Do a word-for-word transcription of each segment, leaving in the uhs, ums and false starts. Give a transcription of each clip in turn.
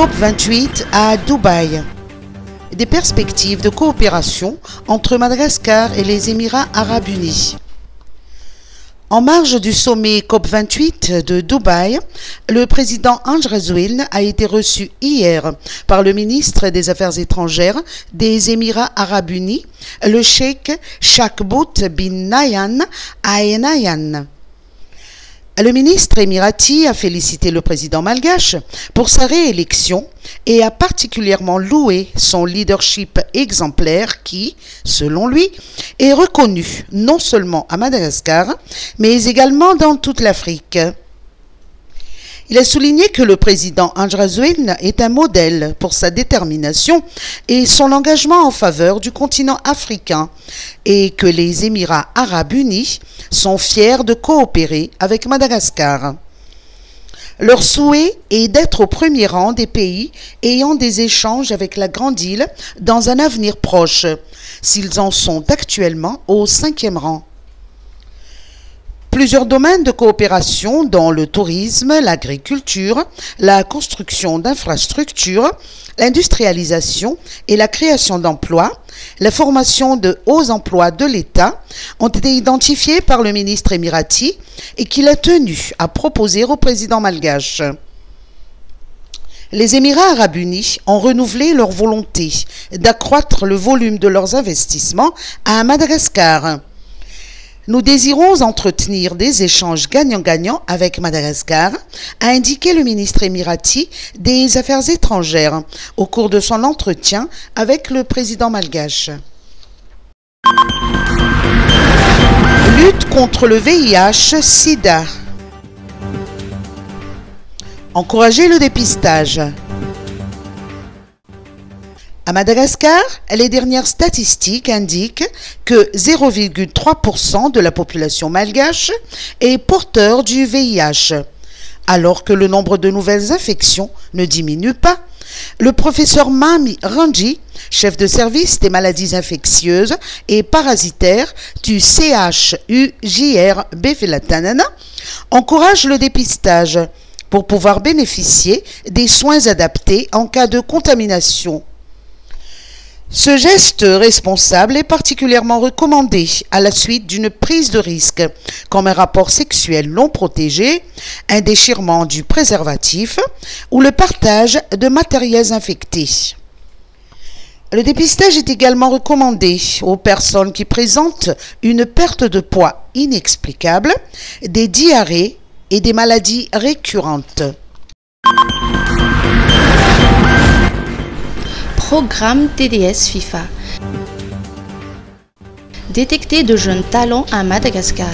COP vingt-huit à Dubaï. Des perspectives de coopération entre Madagascar et les Émirats arabes unis. En marge du sommet COP vingt-huit de Dubaï, le président Andry Rajoelina a été reçu hier par le ministre des Affaires étrangères des Émirats arabes unis, le cheikh Chakbout bin Nahyan Al Nahyan. Le ministre émirati a félicité le président malgache pour sa réélection et a particulièrement loué son leadership exemplaire qui, selon lui, est reconnu non seulement à Madagascar, mais également dans toute l'Afrique. Il a souligné que le président Andry Rajoelina est un modèle pour sa détermination et son engagement en faveur du continent africain et que les Émirats arabes unis sont fiers de coopérer avec Madagascar. Leur souhait est d'être au premier rang des pays ayant des échanges avec la Grande Île dans un avenir proche, s'ils en sont actuellement au cinquième rang. Plusieurs domaines de coopération, dont le tourisme, l'agriculture, la construction d'infrastructures, l'industrialisation et la création d'emplois, la formation de hauts emplois de l'État, ont été identifiés par le ministre émirati et qu'il a tenu à proposer au président malgache. Les Émirats arabes unis ont renouvelé leur volonté d'accroître le volume de leurs investissements à Madagascar. Nous désirons entretenir des échanges gagnant-gagnant avec Madagascar, a indiqué le ministre émirati des Affaires étrangères au cours de son entretien avec le président malgache. Lutte contre le V I H sida. Encourager le dépistage. À Madagascar, les dernières statistiques indiquent que zéro virgule trois pour cent de la population malgache est porteur du V I H. Alors que le nombre de nouvelles infections ne diminue pas, le professeur Mami Ranji, chef de service des maladies infectieuses et parasitaires du C H U J R Bafélantina, encourage le dépistage pour pouvoir bénéficier des soins adaptés en cas de contamination. Ce geste responsable est particulièrement recommandé à la suite d'une prise de risque, comme un rapport sexuel non protégé, un déchirement du préservatif ou le partage de matériels infectés. Le dépistage est également recommandé aux personnes qui présentent une perte de poids inexplicable, des diarrhées et des maladies récurrentes. Programme T D S FIFA. Détecter de jeunes talents à Madagascar.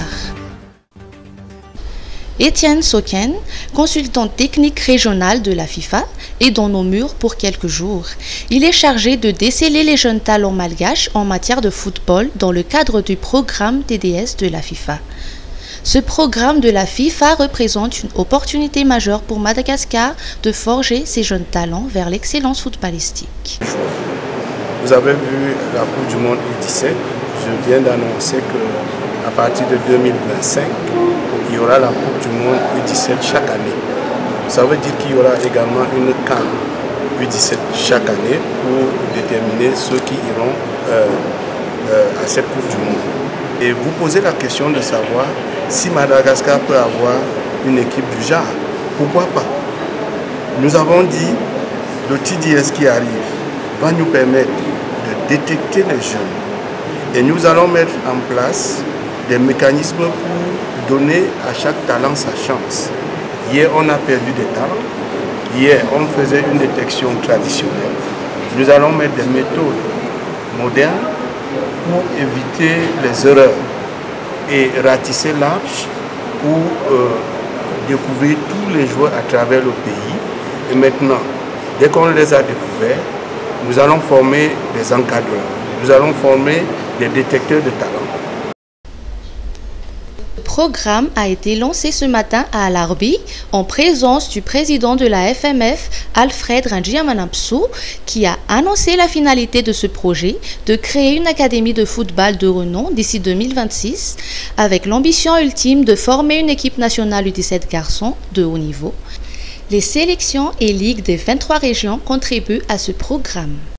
Étienne Soken, consultant technique régional de la FIFA, est dans nos murs pour quelques jours. Il est chargé de déceler les jeunes talents malgaches en matière de football dans le cadre du programme T D S de la FIFA. Ce programme de la FIFA représente une opportunité majeure pour Madagascar de forger ses jeunes talents vers l'excellence footballistique. Vous avez vu la Coupe du Monde U dix-sept. Je viens d'annoncer qu'à partir de deux mille vingt-cinq, il y aura la Coupe du Monde U dix-sept chaque année. Ça veut dire qu'il y aura également une CAN U dix-sept chaque année pour déterminer ceux qui iront euh, euh, à cette Coupe du Monde. Et vous posez la question de savoir si Madagascar peut avoir une équipe du genre. Pourquoi pas? Nous avons dit le T D S qui arrive va nous permettre de détecter les jeunes. Et nous allons mettre en place des mécanismes pour donner à chaque talent sa chance. Hier, on a perdu des talents. Hier, on faisait une détection traditionnelle. Nous allons mettre des méthodes modernes pour éviter les erreurs et ratisser large pour euh, découvrir tous les joueurs à travers le pays. Et maintenant, dès qu'on les a découverts, nous allons former des encadreurs, nous allons former des détecteurs de talent. Le programme a été lancé ce matin à Alarbi en présence du président de la F M F, Alfred Randjiamanapsou, qui a annoncé la finalité de ce projet de créer une académie de football de renom d'ici deux mille vingt-six, avec l'ambition ultime de former une équipe nationale U dix-sept garçons de haut niveau. Les sélections et ligues des vingt-trois régions contribuent à ce programme.